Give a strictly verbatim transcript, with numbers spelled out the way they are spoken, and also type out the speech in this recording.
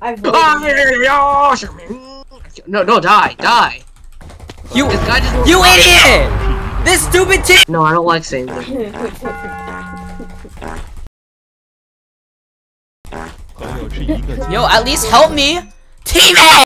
I've No, no, die, die. You, this guy just you idiot! This stupid team. No, I don't like saying that. Yo, at least help me, teammate.